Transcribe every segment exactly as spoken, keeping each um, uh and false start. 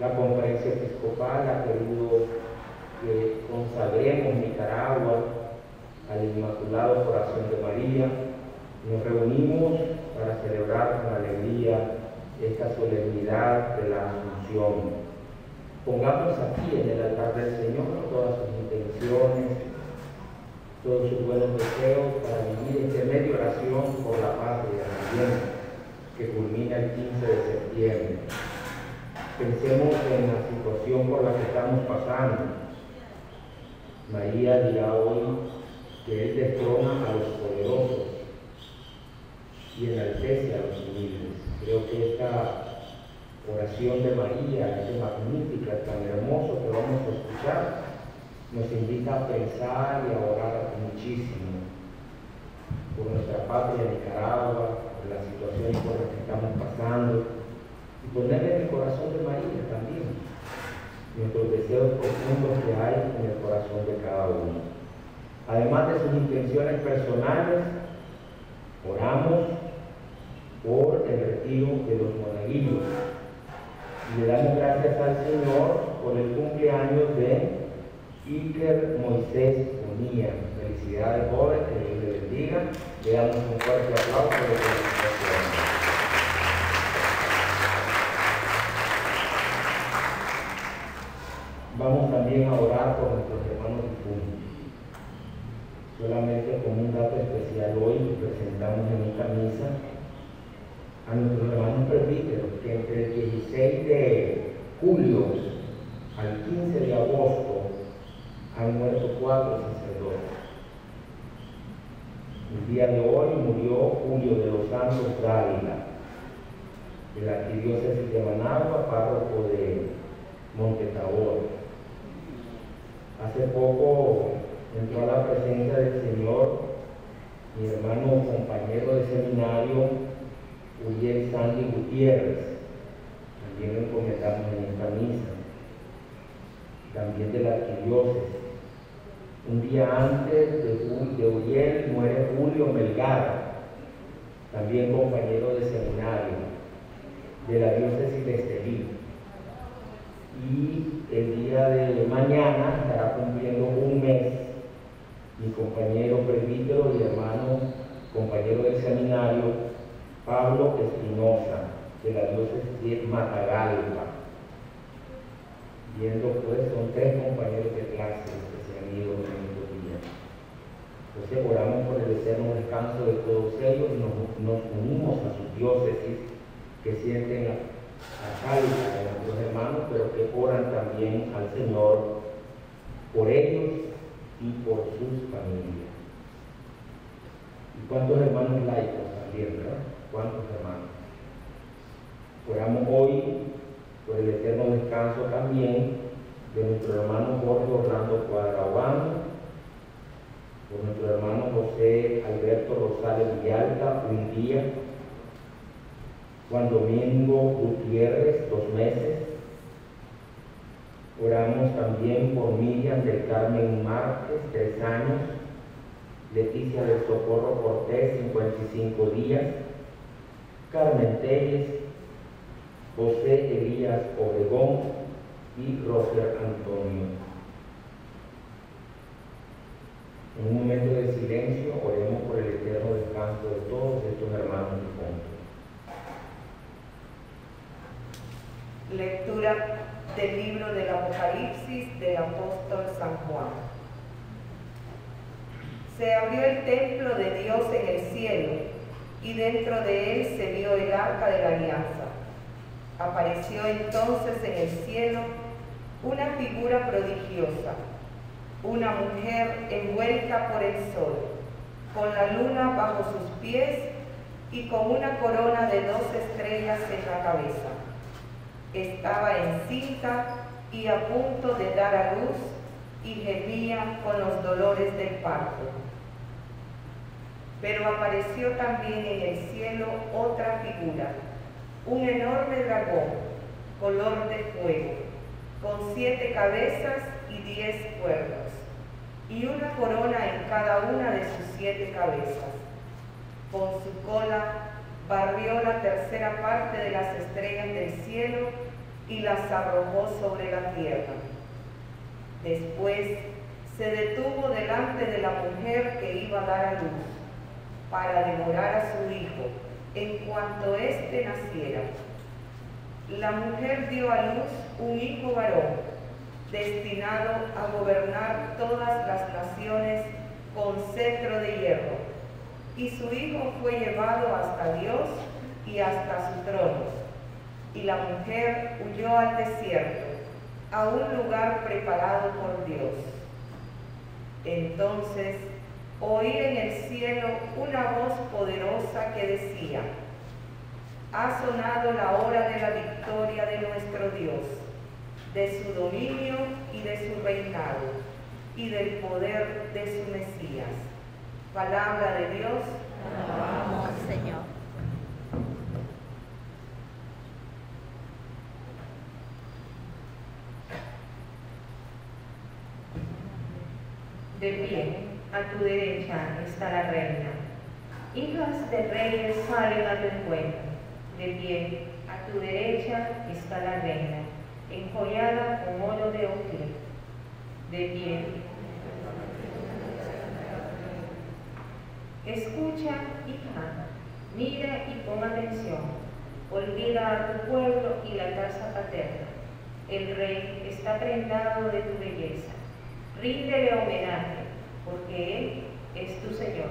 La Conferencia Episcopal ha querido que consagremos Nicaragua al Inmaculado Corazón de María. Nos reunimos para celebrar con alegría esta solemnidad de la Asunción. Pongamos aquí en el altar del Señor todas sus intenciones, todos sus buenos deseos para vivir este medio de oración por la patria también, que culmina el quince de septiembre. Pensemos en la situación por la que estamos pasando. María dirá hoy que Él destrona a los poderosos y enaltece a los humildes. Creo que esta oración de María, es magnífica, tan hermoso que vamos a escuchar, nos invita a pensar y a orar muchísimo por nuestra patria Nicaragua, por las situaciones por las que estamos pasando, y ponerle en el corazón de María también nuestros deseos profundos que hay en el corazón de cada uno. Además de sus intenciones personales, oramos por el retiro de los monaguillos. Y le damos gracias al Señor por el cumpleaños de Iker Moisés Unía. Felicidades, joven, que Dios le bendiga. Le damos un fuerte aplauso de felicitación. Vamos también a orar por nuestros hermanos difuntos. Solamente como un dato especial hoy presentamos en esta misa a nuestros hermanos presbíteros que entre el dieciséis de julio al quince de agosto han muerto cuatro sacerdotes. El día de hoy murió Julio de los Santos Dávila, de la arquidiócesis de Managua, párroco de Montetabor. Hace poco entró a la presencia del Señor mi hermano compañero de seminario, Uriel Sandy Gutiérrez. También lo encomendamos en esta misa. También de la arquidiócesis. Un día antes de, de Uriel muere Julio Melgar, también compañero de seminario de la diócesis de Estelí. Y el día de mañana estará cumpliendo un mes mi compañero presbítero y hermano, compañero del seminario, Pablo Espinosa, de la diócesis de Matagalpa. Viendo pues, son tres compañeros de clase que se han ido en estos días. Entonces oramos por el eterno descanso de todos ellos y nos, nos unimos a sus diócesis que sienten la, la calma de nuestros hermanos, pero que oran también al Señor por ellos y por sus familias. ¿Y cuántos hermanos laicos también, verdad? ¿Cuántos hermanos? Oramos hoy por el eterno descanso también de nuestro hermano Jorge Orlando Cuadrabano, por nuestro hermano José Alberto Rosales Villalta, un día, Juan Domingo Gutiérrez, dos meses. Oramos también por Miriam del Carmen Márquez, tres años, Leticia del Socorro Cortés, cincuenta y cinco días, Carmen Telles, José Elías Obregón y Roger Antonio. En un momento de silencio, oremos por el eterno descanso de todos estos hermanos difuntos. Lectura del libro del Apocalipsis del apóstol San Juan. Se abrió el templo de Dios en el cielo, y dentro de él se vio el arca de la alianza. Apareció entonces en el cielo una figura prodigiosa, una mujer envuelta por el sol, con la luna bajo sus pies y con una corona de dos estrellas en la cabeza. Estaba encinta y a punto de dar a luz y gemía con los dolores del parto. Pero apareció también en el cielo otra figura, un enorme dragón, color de fuego, con siete cabezas y diez cuernos, y una corona en cada una de sus siete cabezas. Con su cola barrió la tercera parte de las estrellas del cielo y las arrojó sobre la tierra. Después se detuvo delante de la mujer que iba a dar a luz, para devorar a su hijo en cuanto éste naciera. La mujer dio a luz un hijo varón, destinado a gobernar todas las naciones con cetro de hierro, y su hijo fue llevado hasta Dios y hasta su trono. Y la mujer huyó al desierto, a un lugar preparado por Dios. Entonces oí en el cielo una voz poderosa que decía: ha sonado la hora de la victoria de nuestro Dios, de su dominio y de su reinado, y del poder de su Mesías. Palabra de Dios. Alabamos, Señor. De pie, a tu derecha está la reina. Hijas de reyes salen a tu encuentro. De pie, a tu derecha está la reina, enjollada con oro de Ofir. De pie. Escucha, hija, mira y pon atención. Olvida a tu pueblo y la casa paterna. El rey está prendado de tu belleza. Ríndele homenaje, porque Él es tu Señor.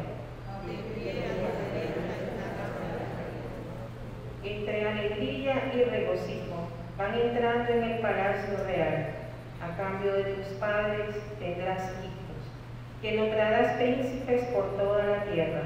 Entre alegría y regocijo van entrando en el palacio real. A cambio de tus padres tendrás hijos, que nombrarás príncipes por toda la tierra.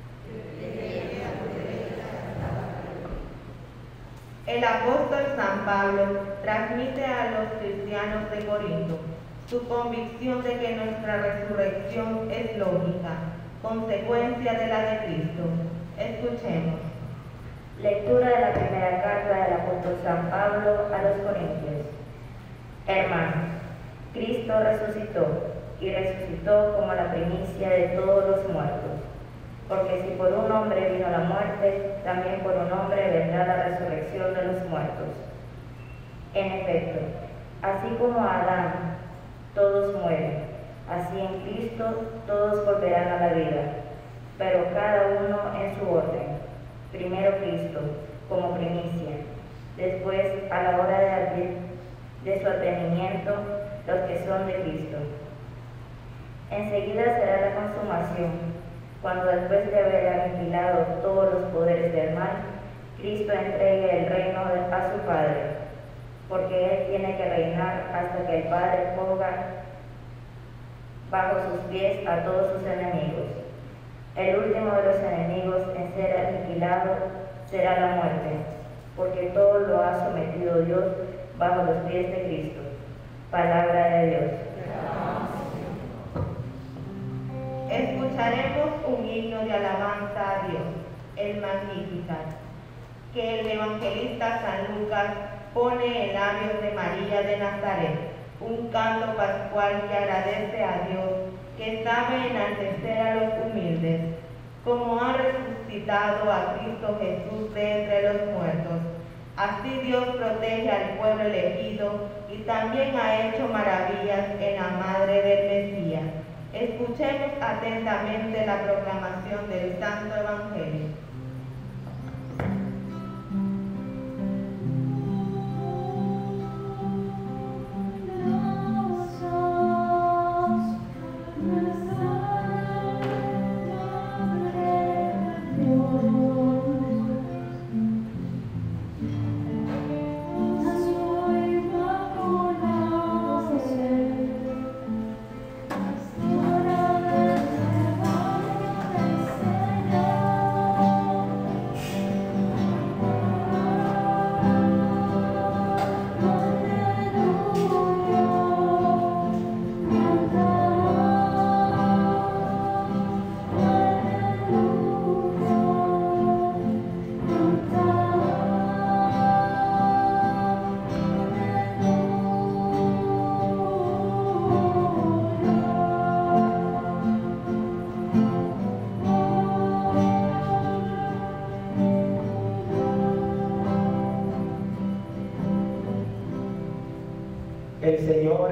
El apóstol San Pablo transmite a los cristianos de Corinto su convicción de que nuestra resurrección es lógica, consecuencia de la de Cristo. Escuchemos. Lectura de la primera carta del apóstol San Pablo a los Corintios. Hermanos, Cristo resucitó, y resucitó como la primicia de todos los muertos. Porque si por un hombre vino la muerte, también por un hombre vendrá la resurrección de los muertos. En efecto, así como a Adán todos mueren, así en Cristo todos volverán a la vida, pero cada uno en su orden. Primero Cristo, como primicia, después, a la hora de, de su advenimiento, los que son de Cristo. Enseguida será la consumación, cuando después de haber aniquilado todos los poderes del mal, Cristo entregue el reino a su Padre, porque Él tiene que reinar hasta que el Padre ponga bajo sus pies a todos sus enemigos. El último de los enemigos en ser aniquilado será la muerte, porque todo lo ha sometido Dios bajo los pies de Cristo. Palabra de Dios. Escucharemos un himno de alabanza a Dios, el Magnificat, que el evangelista San Lucas pone en labios de María de Nazaret, un canto pascual que agradece a Dios, que sabe enaltecer a los humildes, como ha resucitado a Cristo Jesús de entre los muertos. Así Dios protege al pueblo elegido y también ha hecho maravillas en la madre del Mesías. Escuchemos atentamente la proclamación del Santo Evangelio. Señor.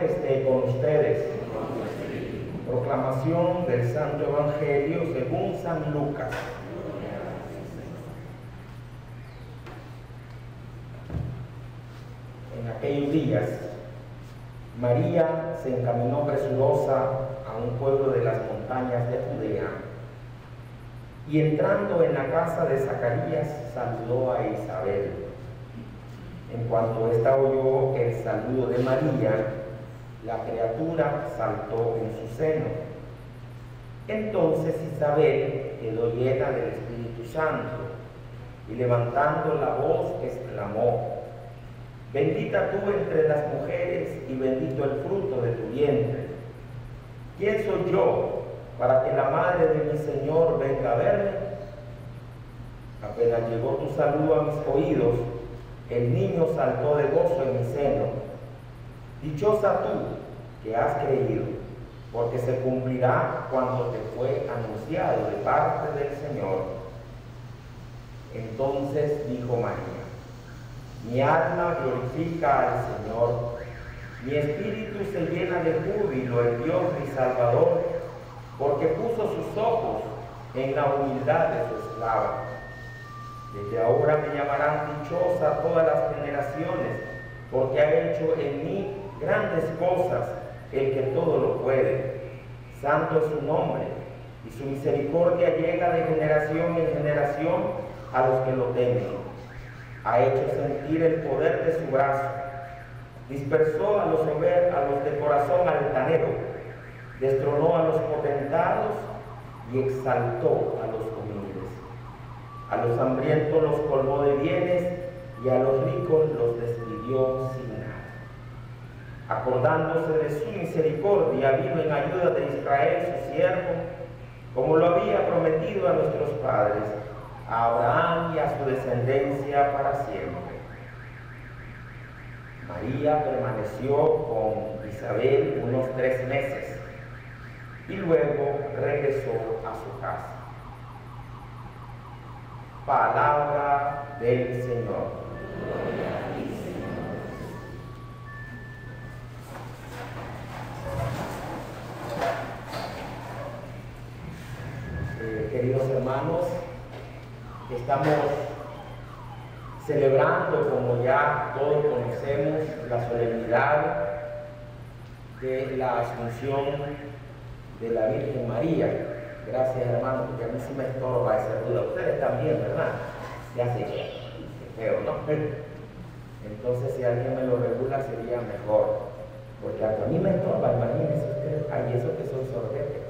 Señor esté con ustedes. Proclamación del Santo Evangelio según San Lucas. En aquellos días, María se encaminó presurosa a un pueblo de las montañas de Judea, y entrando en la casa de Zacarías, saludó a Isabel. En cuanto ésta oyó el saludo de María, la criatura saltó en su seno. Entonces Isabel quedó llena del Espíritu Santo, y levantando la voz exclamó: Bendita tú entre las mujeres, y bendito el fruto de tu vientre. ¿Quién soy yo para que la madre de mi Señor venga a verme? Apenas llegó tu saludo a mis oídos, el niño saltó de gozo en mi seno. Dichosa tú que has creído, porque se cumplirá cuanto te fue anunciado de parte del Señor. Entonces dijo María: Mi alma glorifica al Señor, mi espíritu se llena de júbilo en Dios mi Salvador, porque puso sus ojos en la humildad de su esclava. Desde ahora me llamarán dichosa todas las generaciones, porque ha hecho en mí grandes cosas el que todo lo puede. Santo es su nombre, y su misericordia llega de generación en generación a los que lo temen. Ha hecho sentir el poder de su brazo, dispersó a los soberbios, a los de corazón altanero, destronó a los potentados y exaltó a los humildes. A los hambrientos los colmó de bienes, y a los ricos los despidió sin nada. Acordándose de su misericordia, vino en ayuda de Israel su siervo, como lo había prometido a nuestros padres, a Abraham y a su descendencia para siempre. María permaneció con Isabel unos tres meses y luego regresó a su casa. Palabra del Señor. Eh, queridos hermanos, estamos celebrando, como ya todos conocemos, la solemnidad de la Asunción de la Virgen María. Gracias, hermanos, porque a mí sí me estorba esa duda. Ustedes también, ¿verdad? Ya sé, qué feo, ¿no? Entonces, si alguien me lo regula, sería mejor. Porque a mí me estorba, imagínense ustedes, ay, eso que son sorbetes.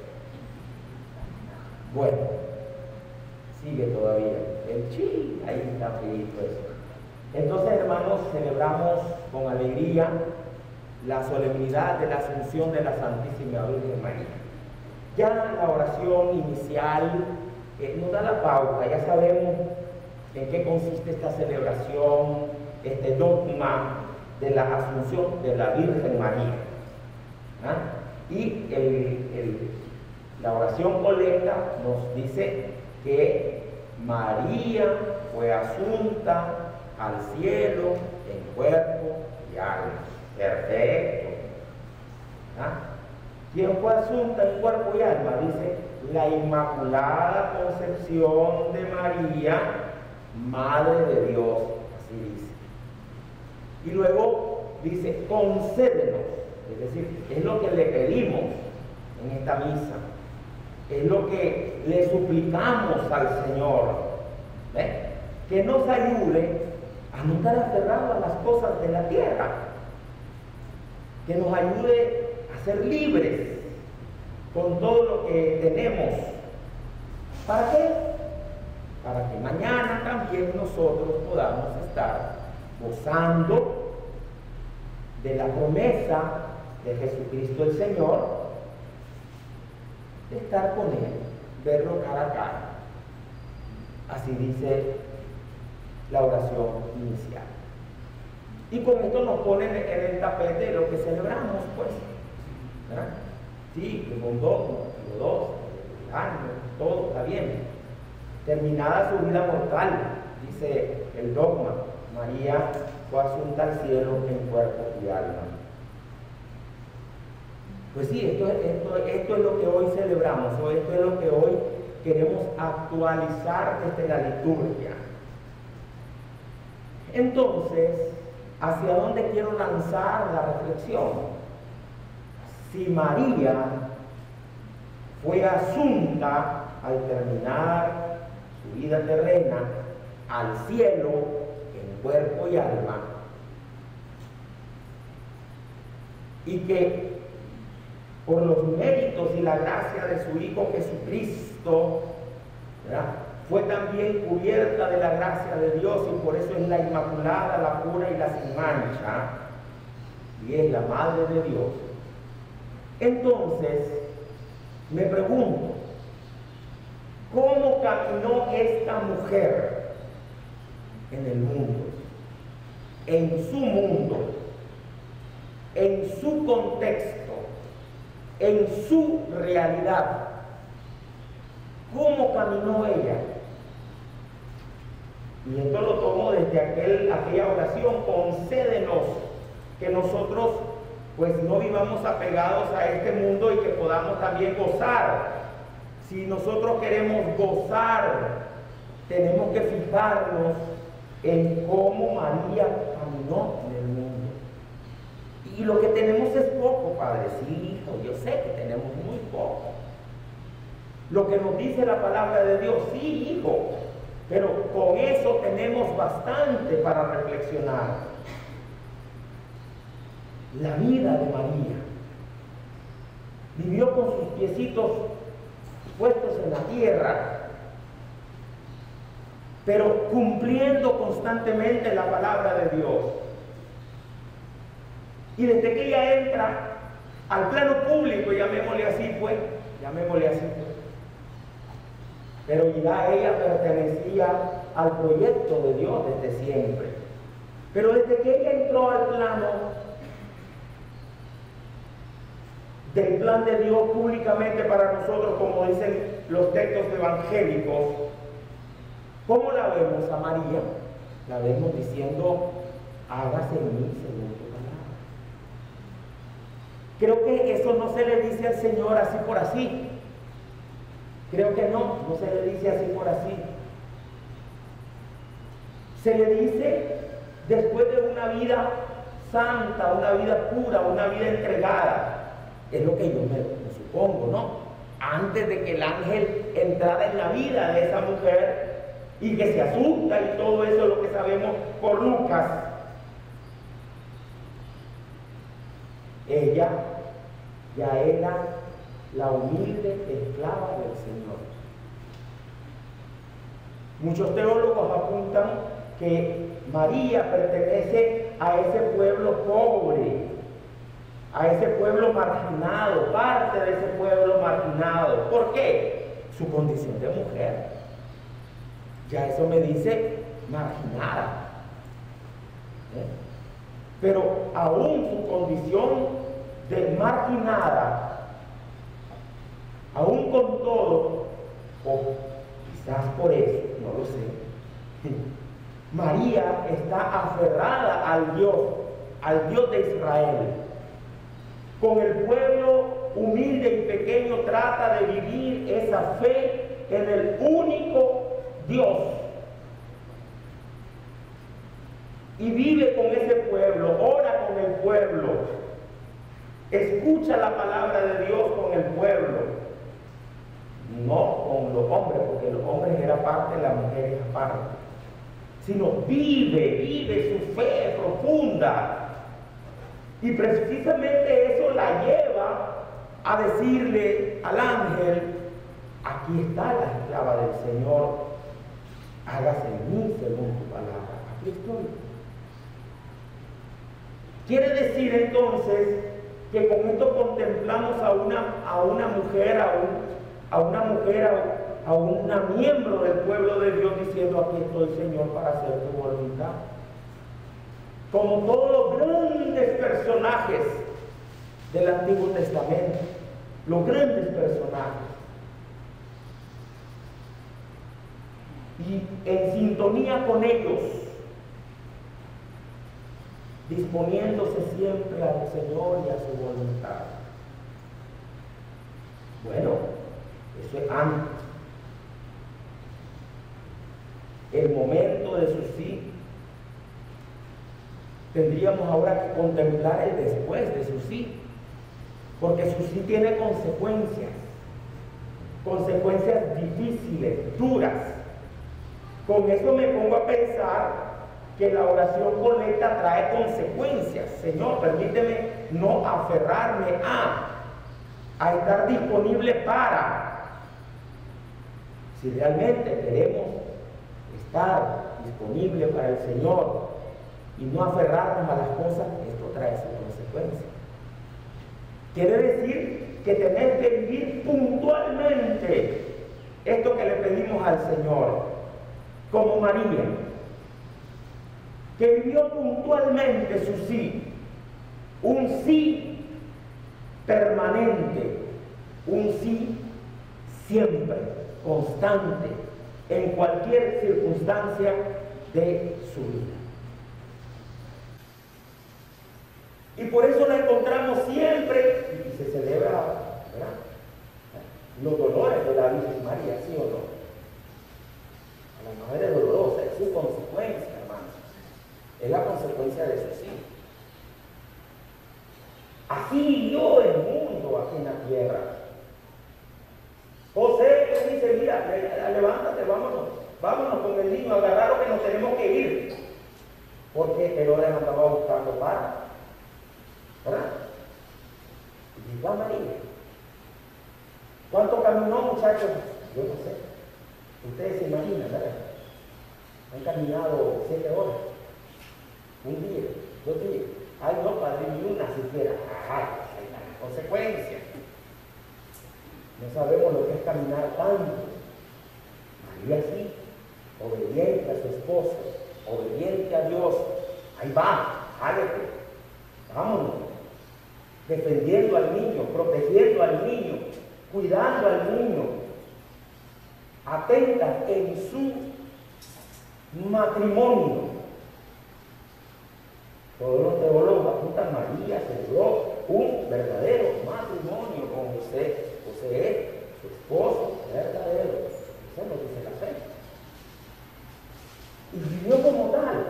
Bueno, sigue todavía. El chi, ahí está feito eso. Entonces, hermanos, celebramos con alegría la solemnidad de la Asunción de la Santísima Virgen María. Ya la oración inicial eh, nos da la pauta, ya sabemos en qué consiste esta celebración, este dogma de la Asunción de la Virgen María. ¿Ah? Y el, el, la oración colecta nos dice que María fue asunta al cielo en cuerpo y alma. Perfecto. ¿Ah? ¿Quién fue asunta en cuerpo y alma? Dice, la Inmaculada Concepción de María, Madre de Dios. Así dice. Y luego dice, concédenos. Es decir, es lo que le pedimos en esta misa. Es lo que le suplicamos al Señor. ¿Ves? Que nos ayude a no estar aferrados a las cosas de la tierra. Que nos ayude a ser libres con todo lo que tenemos. ¿Para qué? Para que mañana también nosotros podamos estar gozando de la promesa de Jesucristo el Señor, de estar con Él, verlo cara a cara. Así dice la oración inicial. Y con esto nos ponen en el tapete de lo que celebramos, pues. ¿Verdad? Sí, que con dos, los dos, el año, todo está bien. Terminada su vida mortal, dice el dogma, María fue asunta al cielo en cuerpo y alma. Pues sí, esto, esto, esto es lo que hoy celebramos, o esto es lo que hoy queremos actualizar desde la liturgia. Entonces, ¿hacia dónde quiero lanzar la reflexión? Si María fue asunta al terminar su vida terrena al cielo en cuerpo y alma, y que por los méritos y la gracia de su Hijo Jesucristo, ¿verdad?, fue también cubierta de la gracia de Dios, y por eso es la Inmaculada, la pura y la sin mancha, y es la Madre de Dios. Entonces, me pregunto, ¿cómo caminó esta mujer en el mundo, en su mundo, en su contexto, en su realidad? ¿Cómo caminó ella? Y esto lo tomo desde aquel, aquella oración: concédenos que nosotros pues no vivamos apegados a este mundo y que podamos también gozar. Si nosotros queremos gozar, tenemos que fijarnos en cómo María caminó en el mundo. Y lo que tenemos es poco, Padre. Sí, hijo, yo sé que tenemos muy poco. Lo que nos dice la palabra de Dios, sí, hijo, pero con eso tenemos bastante para reflexionar. La vida de María. Vivió con sus piecitos puestos en la tierra, pero cumpliendo constantemente la palabra de Dios. Y desde que ella entra al plano público, llamémosle así, pues, llamémosle así, pues, pero ya ella pertenecía al proyecto de Dios desde siempre. Pero desde que ella entró al plano del plan de Dios públicamente para nosotros, como dicen los textos evangélicos, ¿cómo la vemos a María? La vemos diciendo: hágase en mí según tu palabra. Creo que eso no se le dice al Señor así por así. Creo que no, no se le dice así por así. Se le dice después de una vida santa, una vida pura, una vida entregada. Es lo que yo me, me supongo, ¿no? Antes de que el ángel entrara en la vida de esa mujer y que se asusta y todo eso es lo que sabemos por Lucas. Ella ya era la humilde esclava del Señor. Muchos teólogos apuntan que María pertenece a ese pueblo pobre, a ese pueblo marginado, parte de ese pueblo marginado. ¿Por qué? Su condición de mujer. Ya eso me dice marginada. ¿Eh? Pero aún su condición de marginada, aún con todo, o quizás por eso, no lo sé, María está aferrada al Dios, al Dios de Israel. Con el pueblo humilde y pequeño trata de vivir esa fe en el único Dios. Y vive con ese pueblo, ora con el pueblo, escucha la palabra de Dios con el pueblo, no con los hombres, porque los hombres eran parte, las mujeres aparte, sino vive, vive su fe profunda. Y precisamente eso la lleva a decirle al ángel: aquí está la esclava del Señor, hágase en mí según tu palabra. Aquí estoy. Quiere decir entonces que con esto contemplamos a una, a una mujer, a, un, a una mujer, a, a una miembro del pueblo de Dios diciendo: aquí estoy, Señor, para hacer tu voluntad. Como todos los grandes personajes del Antiguo Testamento, los grandes personajes, y en sintonía con ellos, disponiéndose siempre al Señor y a su voluntad. Bueno, eso es antes. El momento de su sí. Tendríamos ahora que contemplar el después de su sí. Porque su sí tiene consecuencias. Consecuencias difíciles, duras. Con eso me pongo a pensar que la oración colecta trae consecuencias. Señor, permíteme no aferrarme a, a estar disponible para. Si realmente queremos estar disponible para el Señor y no aferrarnos a las cosas, esto trae sus consecuencias. Quiere decir que tenemos que vivir puntualmente esto que le pedimos al Señor, como María, que vivió puntualmente su sí, un sí permanente, un sí siempre, constante, en cualquier circunstancia de su vida. Y por eso la encontramos siempre, y se celebra, ¿verdad?, los dolores de la Virgen María, ¿sí o no? A la Madre Dolorosa, es su consecuencia, hermanos. Es la consecuencia de su sí. Así vivió el mundo aquí en la tierra. José dice, mira, levántate, vámonos, vámonos con el niño, agarraron que nos tenemos que ir. Porque Herodes andaba buscando pan, ¿verdad? Y llegó a María. ¿Cuánto caminó, muchachos? Yo no sé. Ustedes se imaginan, ¿verdad? Han caminado siete horas, un día, dos días. Ay, no, padre, ni una siquiera. Ay, hay una consecuencia. No sabemos lo que es caminar tanto. María sí, obediente a su esposo, obediente a Dios. Ahí va, jálete, vámonos. Defendiendo al niño, protegiendo al niño, cuidando al niño. Atenta en su matrimonio. Todos los teólogos apuntan, María celebró un verdadero matrimonio con José. José es su esposo verdadero. Eso es lo que dice la fe. Y vivió como tal.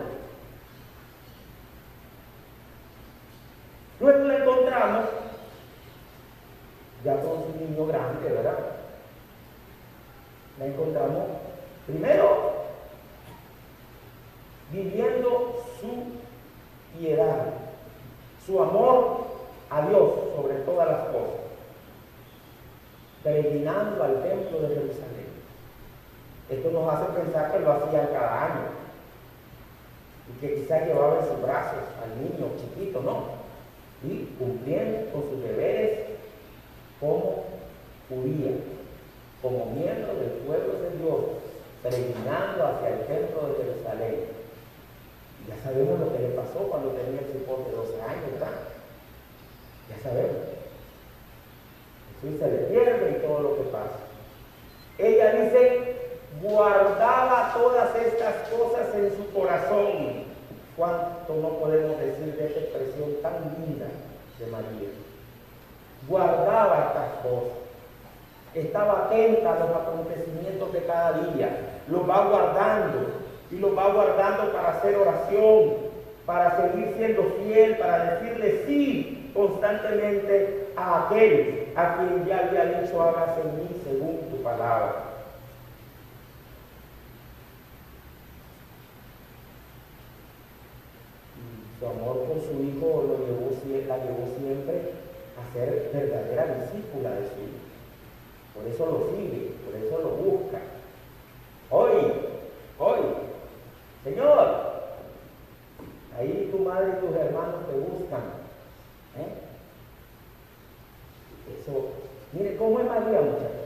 Luego la encontramos ya con su niño grande, ¿verdad? La encontramos primero viviendo su piedad, su amor a Dios sobre todas las cosas, peregrinando al templo de Jerusalén. Esto nos hace pensar que lo hacía cada año y que quizás llevaba en sus brazos al niño chiquito, ¿no? Y cumpliendo con sus deberes como judía, como miembro del pueblo de Dios, peregrinando hacia el templo de Jerusalén. Y ya sabemos lo que le pasó cuando tenía el cipote de doce años, ¿verdad? Ya sabemos. Jesús se le pierde y todo lo que pasa. Ella dice, guardaba todas estas cosas en su corazón. ¿Cuánto no podemos decir de esta expresión tan linda de María? Guardaba estas cosas. Estaba atenta a los acontecimientos de cada día. Los va guardando. Y los va guardando para hacer oración, para seguir siendo fiel, para decirle sí constantemente a aquel a quien ya había dicho, hágase en mí según tu palabra. Su amor por su hijo lo llevó, la llevó siempre a ser verdadera discípula de su hijo. Por eso lo sigue, por eso lo busca. Hoy, hoy, Señor, ahí tu madre y tus hermanos te buscan. ¿Eh? Eso, mire cómo es María, muchachos.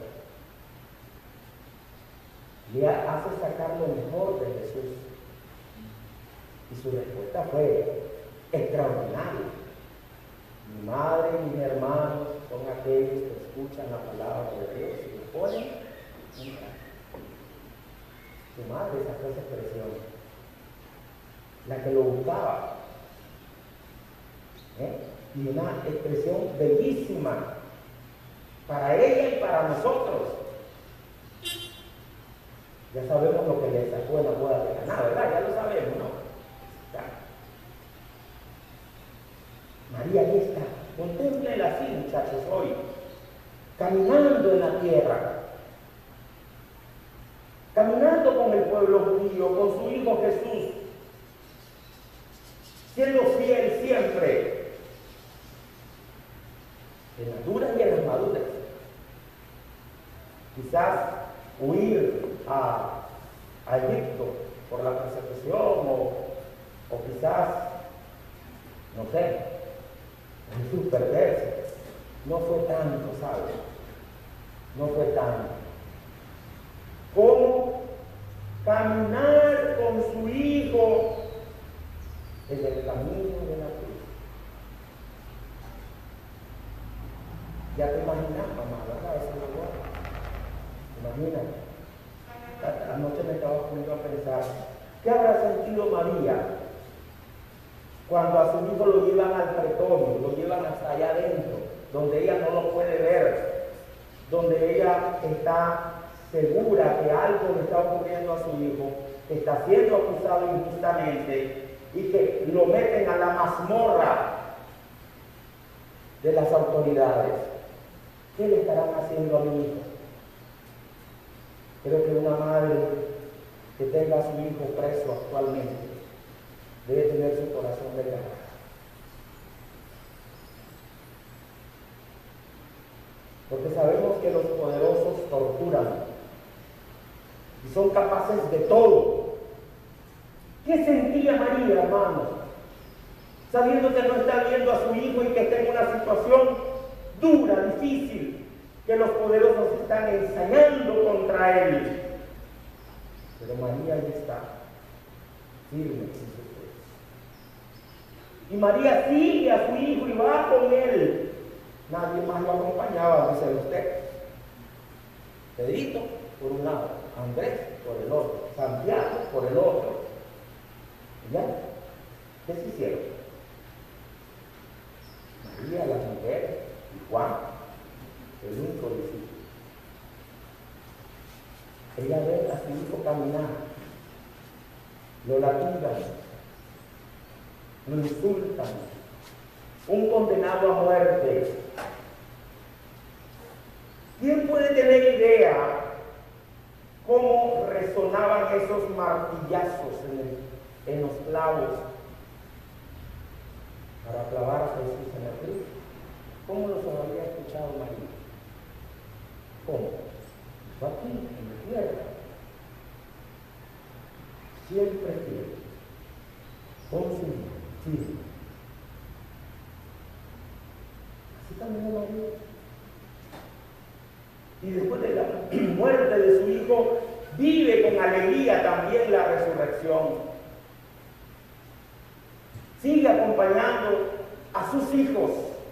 Le hace sacar lo mejor de Jesús. Y su respuesta fue extraordinaria. Mi madre y mis hermanos son aquellos que escuchan la palabra de Dios y le ponen un trato. Su madre sacó esa expresión, la que lo buscaba. ¿Eh? Y una expresión bellísima. para ella y para nosotros. Ya sabemos lo que le sacó en la boda de Caná, ¿verdad? Ya lo sabemos, ¿no? Ya. María ahí está. Contémplenla así, muchachos, hoy. Caminando en la tierra. Caminando con el pueblo judío, con su Hijo Jesús. Siendo fiel siempre. En las duras y en las maduras. Quizás huir a, a Egipto por la persecución o, o quizás, no sé, Jesús perderse. No fue tanto, ¿sabes? No fue tanto. Como caminar con su Hijo en el camino de la cruz. Ya te imaginas, mamá, ¿verdad? Eso es lo bueno. Imagínate. Anoche me estaba poniendo a pensar, ¿qué habrá sentido María cuando a su hijo lo llevan al pretorio, lo llevan hasta allá adentro, donde ella no lo puede ver, donde ella está segura que algo le está ocurriendo a su hijo, que está siendo acusado injustamente y que lo meten a la mazmorra de las autoridades? ¿Qué le estarán haciendo a mi hijo? Creo que una madre que tenga a su hijo preso actualmente debe tener su corazón delgado. Porque sabemos que los poderosos torturan y son capaces de todo. ¿Qué sentía María, hermanos? Sabiendo que no está viendo a su hijo y que está en una situación dura, difícil, que los poderosos están ensayando contra él. Pero María ahí está, firme en su fe. Y María sigue a su hijo y va con él. Nadie más lo acompañaba, dice usted. Pedrito por un lado, Andrés por el otro, Santiago por el otro. ¿Y ya? ¿Qué se hicieron? María, las mujeres, y Juan, el único discípulo. Ella ve a su hijo caminar, lo latigan, lo insultan, un condenado a muerte. ¿Quién puede tener idea cómo resonaban esos martillazos en, el, en los clavos para clavar a Jesús en la cruz? ¿Cómo los habría escuchado María? ¿Cómo? Fue aquí, en la tierra. Siempre fiel. Con su hijo, firme. Así también María. Y después de la muerte de su hijo, vive con alegría también la resurrección. Sigue acompañando a sus hijos,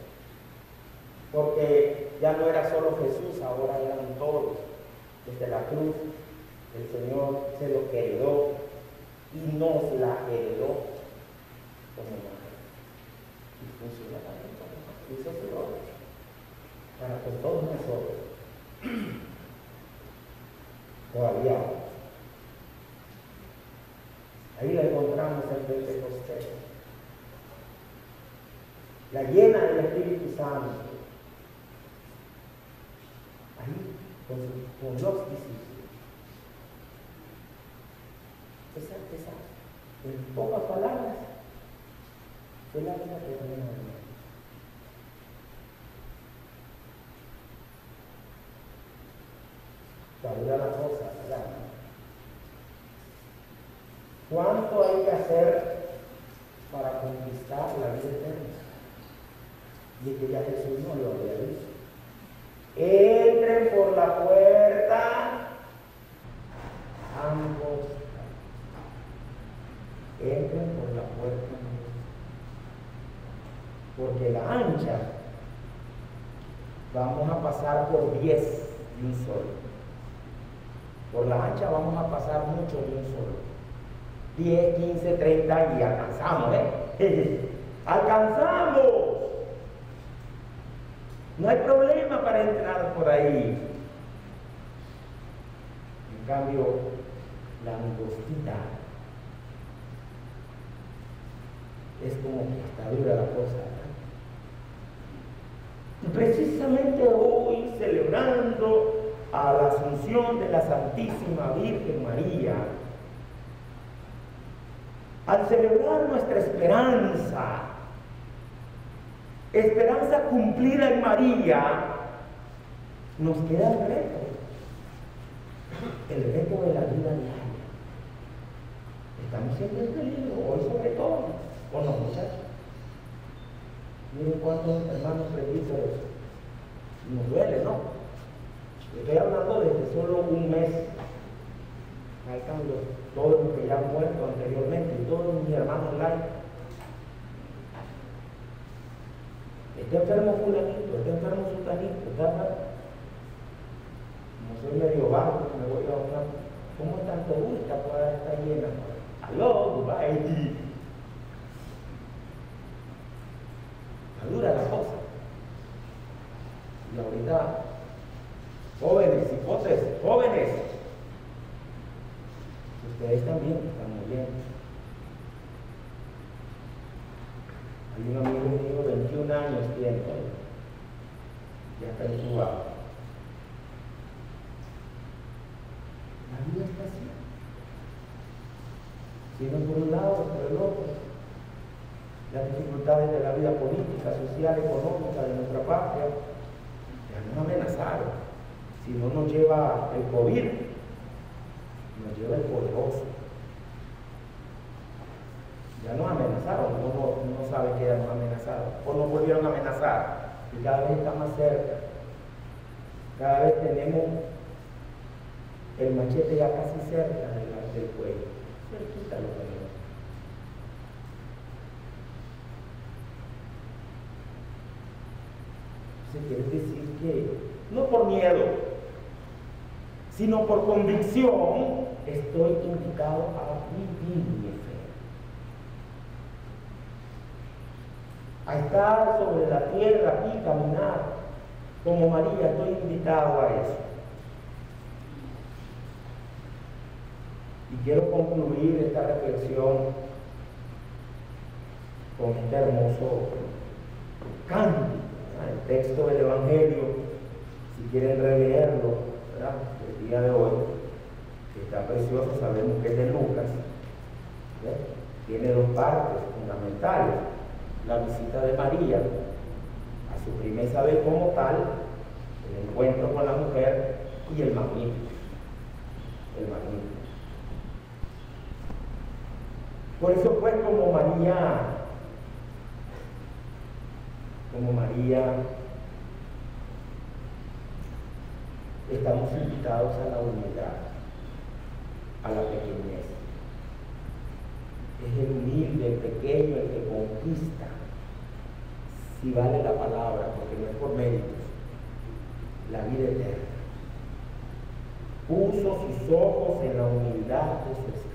porque ya no era solo Jesús, ahora eran todos. Desde la cruz, el Señor se lo heredó y nos la heredó como mujer. Y funciona también como hizo su obra para con todos nosotros. Todavía ahí la encontramos en Pentecostés, la llena del Espíritu Santo, ahí con, con los discípulos. Esa, esa, en pocas palabras, fue la vida que tenemos. Todavía la cosa, ¿verdad? ¿Cuánto hay que hacer para conquistar la vida eterna? Y es que ya Jesús no lo había dicho. Entren por la puerta angosta. Entren por la puerta angosta. Porque la ancha, vamos a pasar por diez de un solo. Por la ancha vamos a pasar mucho de un solo. diez, quince, treinta y alcanzamos, ¿eh? ¡Alcanzamos! No hay problema para entrar por ahí. En cambio, la angostita es como que está dura la cosa. Y precisamente hoy, celebrando a la Asunción de la Santísima Virgen María, al celebrar nuestra esperanza, esperanza cumplida en María, nos queda el reto, el reto de la vida diaria. Estamos siempre en peligro, hoy sobre todo, ¿o no, muchachos? Miren cuántos hermanos presbíteros nos duele, ¿no? Estoy hablando desde solo un mes, faltan todos los que ya han muerto anteriormente, y todos mis hermanos laicos. Está enfermo fulanito, está enfermo sultanito, está enfermo. Como soy medio bajo, me voy a una. ¿Cómo es tanto gusto? Esta cuadra está llena. Aló, Dubai. Está dura la cosa. Y ahorita, jóvenes, hipotes, jóvenes, ustedes también están muriendo. Hay un amigo mío, veintiún años tiene hoy, ya está entubado. La vida está así. Si no por un lado, por el otro. Las dificultades de la vida política, social, económica de nuestra patria ya nos amenazaron. Si no nos lleva el COVID, nos lleva el poderoso. Ya nos amenazaron, uno no sabe que ya nos amenazaron, o nos volvieron a amenazar, y cada vez está más cerca. Cada vez tenemos el machete ya casi cerca del, del cuello. Cerquita lo tenemos. Eso quiere decir que, no por miedo, sino por convicción, estoy invitado a vivir mi fe. A estar sobre la tierra y caminar como María, estoy invitado a eso. Y quiero concluir esta reflexión con este hermoso cántico, el texto del Evangelio, si quieren releerlo, ¿verdad? El día de hoy, que está precioso, sabemos que es de Lucas, ¿verdad? Tiene dos partes fundamentales: la visita de María a su prima Isabel como tal, el encuentro con la mujer y el magnífico, el magnífico. Por eso pues como María, como María, estamos invitados a la humildad, a la pequeñez. Es el humilde, el pequeño, el que conquista, si vale la palabra, porque no es por méritos, la vida eterna. Puso sus ojos en la humildad de su esclavo.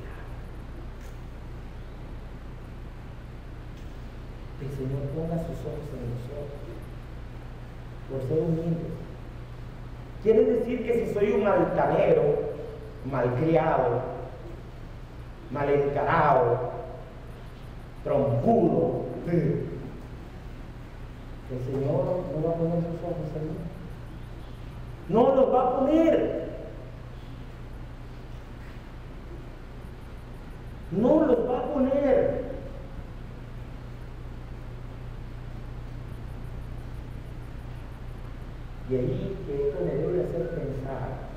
El Señor ponga sus ojos en nosotros, por ser humildes. Quiere decir que si soy un altanero, malcriado, mal encarado, trompudo, el Señor no va a poner sus ojos en mí. No los va a poner. No los va a poner. Y ahí que esto me debe hacer pensar,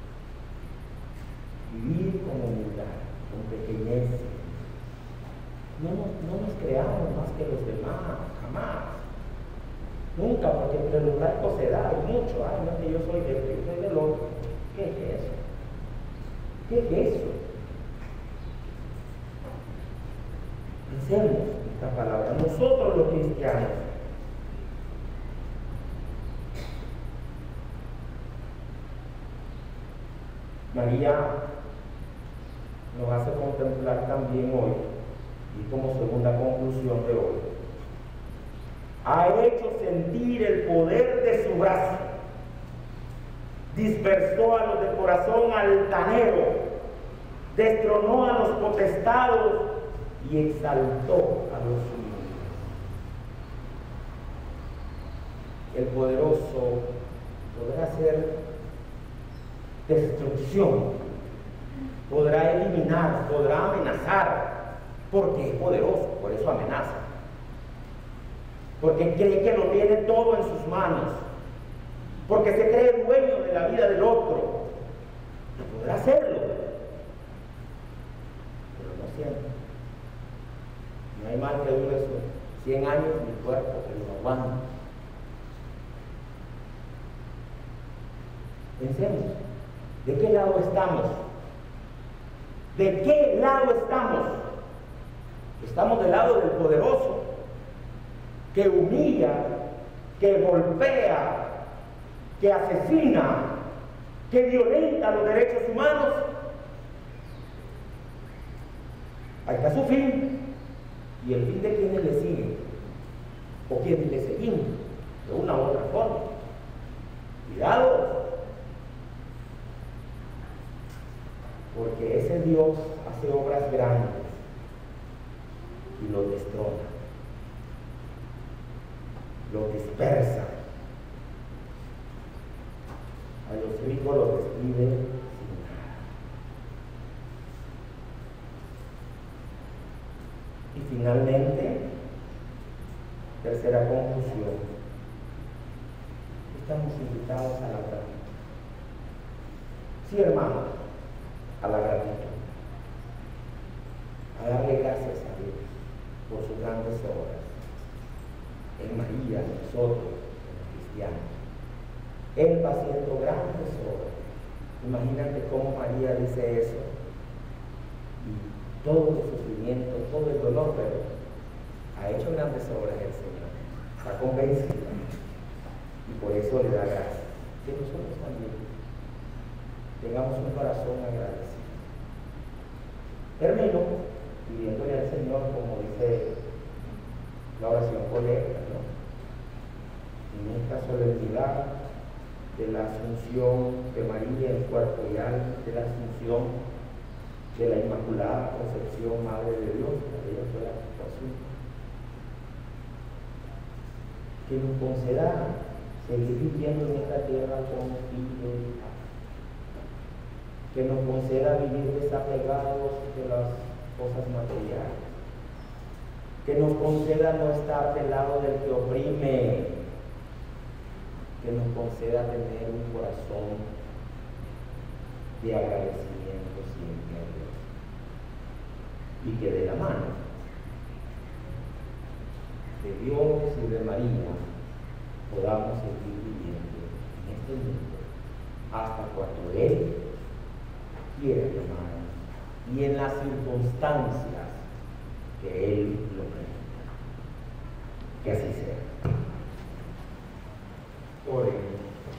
vivir con humildad, con pequeñez. No nos, no nos creamos más que los demás, jamás. Nunca, porque entre los laicos se da mucho. Ay, no, que yo soy de esto, yo soy del otro. ¿Qué es eso? ¿Qué es eso? Pensemos esta palabra. Nosotros los cristianos, María nos hace contemplar también hoy, y como segunda conclusión de hoy, ha hecho sentir el poder de su brazo, dispersó a los de corazón altanero, destronó a los potestados y exaltó a los humildes. El poderoso podrá hacer destrucción, podrá eliminar, podrá amenazar, porque es poderoso, por eso amenaza. Porque cree que lo tiene todo en sus manos, porque se cree dueño de la vida del otro, y podrá hacerlo, pero no siempre. No hay mal que dure eso, cien años mi cuerpo que lo aguanta. Pensemos, ¿de qué lado estamos? ¿De qué lado estamos? Estamos del lado del poderoso, que humilla, que golpea, que asesina, que violenta los derechos humanos. Ahí está su fin. ¿Y el fin de quienes le siguen? ¿O quienes le seguimos? De una u otra forma. Cuidado. Porque ese Dios hace obras grandes y los destrona, los dispersa, a los ricos los despide sin nada. Y finalmente, tercera conclusión, estamos invitados a la gratitud. Sí, hermanos, a la gratitud, a darle gracias a Dios por sus grandes obras en María, en nosotros, en los cristianos. Él va haciendo grandes obras. Imagínate cómo María dice eso, y todo el sufrimiento, todo el dolor, pero ha hecho grandes obras el Señor, está convencida, y por eso le da gracias. Que nosotros también tengamos un corazón agradecido. Termino pidiéndole al Señor, como dice la oración colecta, ¿no? En esta solemnidad de la Asunción de María en cuerpo y alma, de la Asunción de la Inmaculada Concepción, Madre de Dios, la de Dios de la Asunción, que nos conceda seguir viviendo en esta tierra con fidelidad, que nos conceda vivir desapegados de las cosas materiales, que nos conceda no estar del lado del que oprime, que nos conceda tener un corazón de agradecimiento siempre a Dios, y que de la mano de Dios y de María podamos seguir viviendo en este mundo hasta cuando Él quiera llamarnos y en las circunstancias que Él lo permita. Que así sea. Oremos.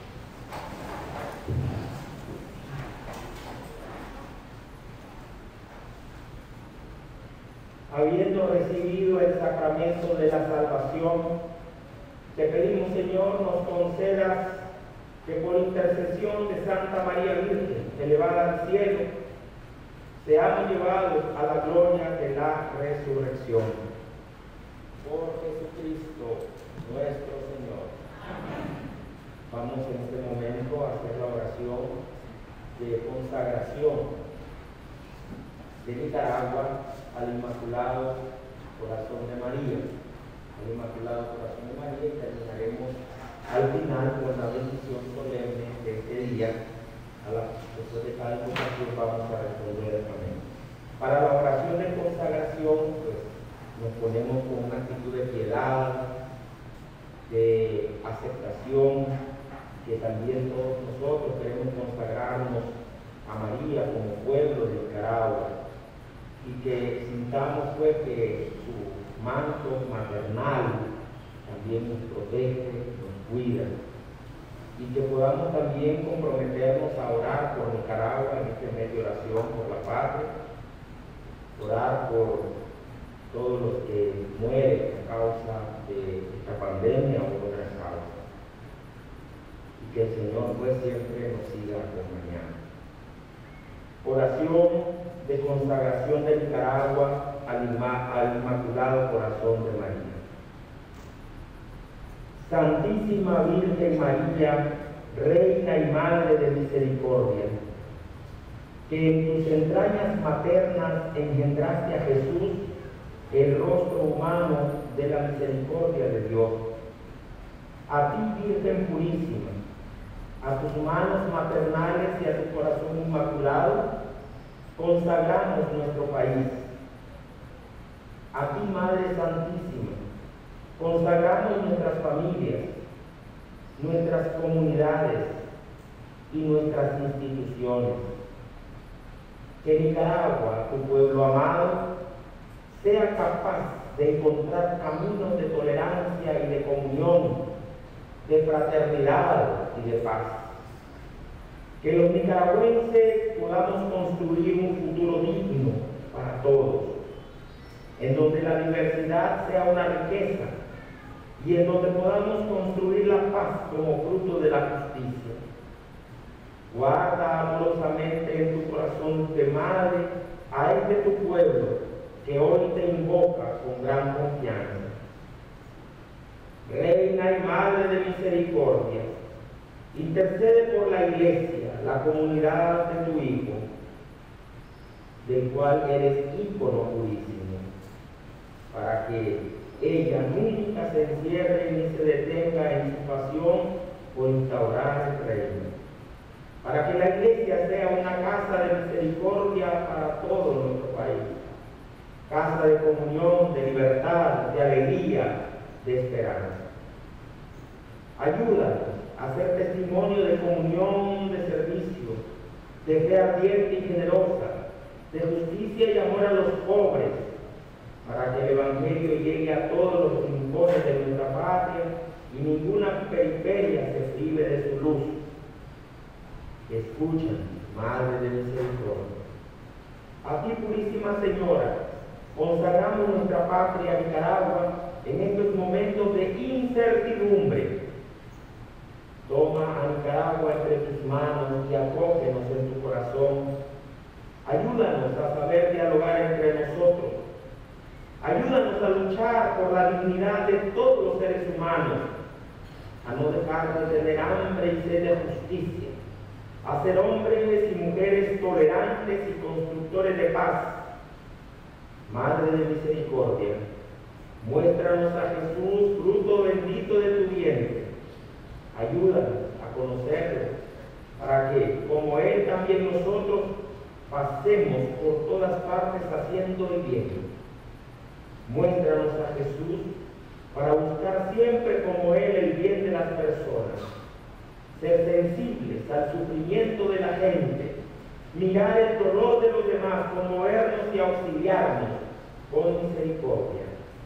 Habiendo recibido el sacramento de la salvación, te pedimos, Señor, nos concedas que por intercesión de Santa María Virgen, elevada al cielo, seamos llevados a la gloria de la resurrección. Por Jesucristo nuestro Señor. Amén. Vamos en este momento a hacer la oración de consagración de Nicaragua al Inmaculado Corazón de María, al Inmaculado Corazón de María, y terminaremos al final con la bendición solemne de este día. A la, después de cada invocación vamos a responder amén. Para la oración de consagración, pues nos ponemos con una actitud de piedad, de aceptación, que también todos nosotros queremos consagrarnos a María como pueblo de Nicaragua, y que sintamos pues que su manto maternal también nos protege, nos cuida, y que podamos también comprometernos a orar por Nicaragua en este mes de oración por la patria, orar por todos los que mueren a causa de esta pandemia o de otras causas. Y que el Señor pues siempre nos siga acompañando. Oración de consagración de Nicaragua al, Inma, al Inmaculado Corazón de María. Santísima Virgen María, Reina y Madre de Misericordia, que en tus entrañas maternas engendraste a Jesús, el rostro humano de la misericordia de Dios. A ti, Virgen purísima, a tus manos maternales y a tu corazón inmaculado, consagramos nuestro país. A ti, Madre Santísima, consagramos nuestras familias, nuestras comunidades y nuestras instituciones. Que Nicaragua, tu pueblo amado, sea capaz de encontrar caminos de tolerancia y de comunión, de fraternidad y de paz. Que los nicaragüenses podamos construir un futuro digno para todos, en donde la diversidad sea una riqueza y en donde podamos construir la paz como fruto de la justicia. Guarda amorosamente en tu corazón de madre a este tu pueblo que hoy te invoca con gran confianza. Reina y Madre de Misericordia, intercede por la Iglesia, la comunidad de tu Hijo, del cual eres ícono purísimo, para que ella nunca se encierre ni se detenga en su pasión por instaurar el reino, para que la Iglesia sea una casa de misericordia para todo nuestro país, casa de comunión, de libertad, de alegría, de esperanza. Ayúdanos a ser testimonio de comunión, de servicio, de fe ardiente y generosa, de justicia y amor a los pobres, para que el Evangelio llegue a todos los rincones de nuestra patria y ninguna periferia se prive de su luz. Escucha, Madre de Misericordia. A ti, Purísima Señora, consagramos nuestra patria Nicaragua en estos momentos de incertidumbre. Toma a Nicaragua entre tus manos y acógenos en tu corazón. Ayúdanos a saber dialogar entre nosotros. Ayúdanos a luchar por la dignidad de todos los seres humanos, a no dejar de tener hambre y sed de justicia, a ser hombres y mujeres tolerantes y constructores de paz. Madre de Misericordia, muéstranos a Jesús, fruto bendito de tu vientre. Ayúdanos a conocerlo, para que, como Él, también nosotros pasemos por todas partes haciendo el bien. Muéstranos a Jesús para buscar siempre como Él el bien de las personas, ser sensibles al sufrimiento de la gente, mirar el dolor de los demás, conmovernos y auxiliarnos con misericordia.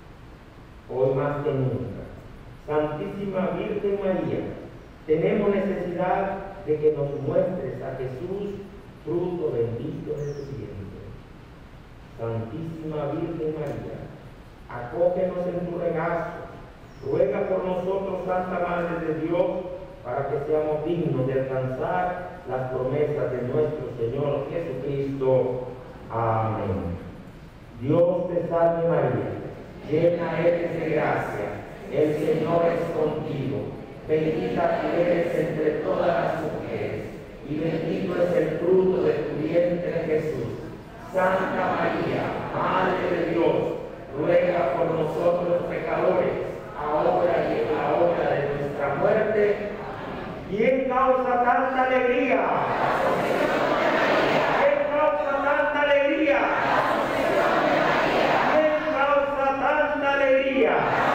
Hoy más que nunca, Santísima Virgen María, tenemos necesidad de que nos muestres a Jesús, fruto bendito de tu vientre. Santísima Virgen María, acógenos en tu regazo, ruega por nosotros, Santa Madre de Dios, para que seamos dignos de alcanzar las promesas de nuestro Señor Jesucristo. Amén. Dios te salve María, llena eres de gracia, el Señor es contigo, bendita tú eres entre todas las mujeres, y bendito es el fruto de tu vientre Jesús. Santa María, Madre de Dios, ruega por nosotros pecadores, ahora y en la hora de nuestra muerte. ¿Quién causa tanta alegría? ¿Quién causa tanta alegría? ¿Quién causa tanta alegría?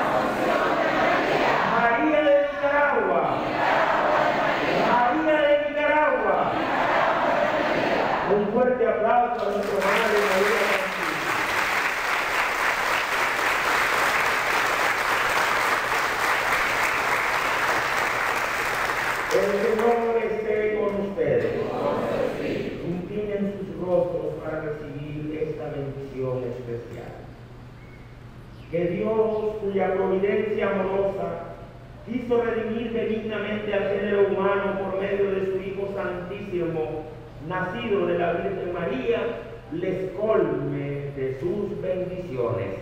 María de Nicaragua. María de Nicaragua. Un fuerte aplauso a nuestra Madre María. El Señor esté con ustedes. Inclinen sus rostros para recibir esta bendición especial. que Dios, cuya providencia amorosa quiso redimir benignamente al género humano por medio de su Hijo Santísimo, nacido de la Virgen María, les colme de sus bendiciones.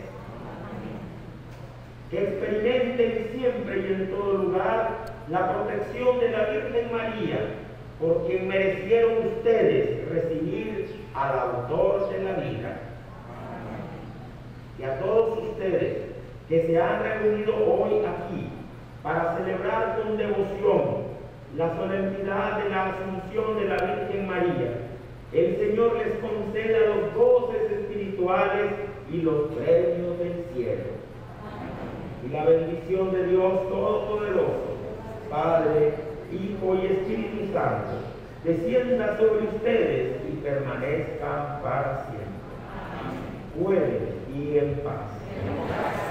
Que experimenten siempre y en todo lugar la protección de la Virgen María, por quien merecieron ustedes recibir al autor de la vida. Y a todos ustedes que se han reunido hoy aquí para celebrar con devoción la solemnidad de la Asunción de la Virgen María, el Señor les conceda los goces espirituales y los premios del cielo. Y la bendición de Dios Todopoderoso, Padre, Hijo y Espíritu Santo, descienda sobre ustedes y permanezca para siempre. Pueden ir en paz.